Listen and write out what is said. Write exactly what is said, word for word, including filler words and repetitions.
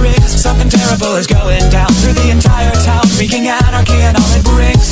rings. Something terrible is going down through the entire town, wreaking anarchy and all it brings.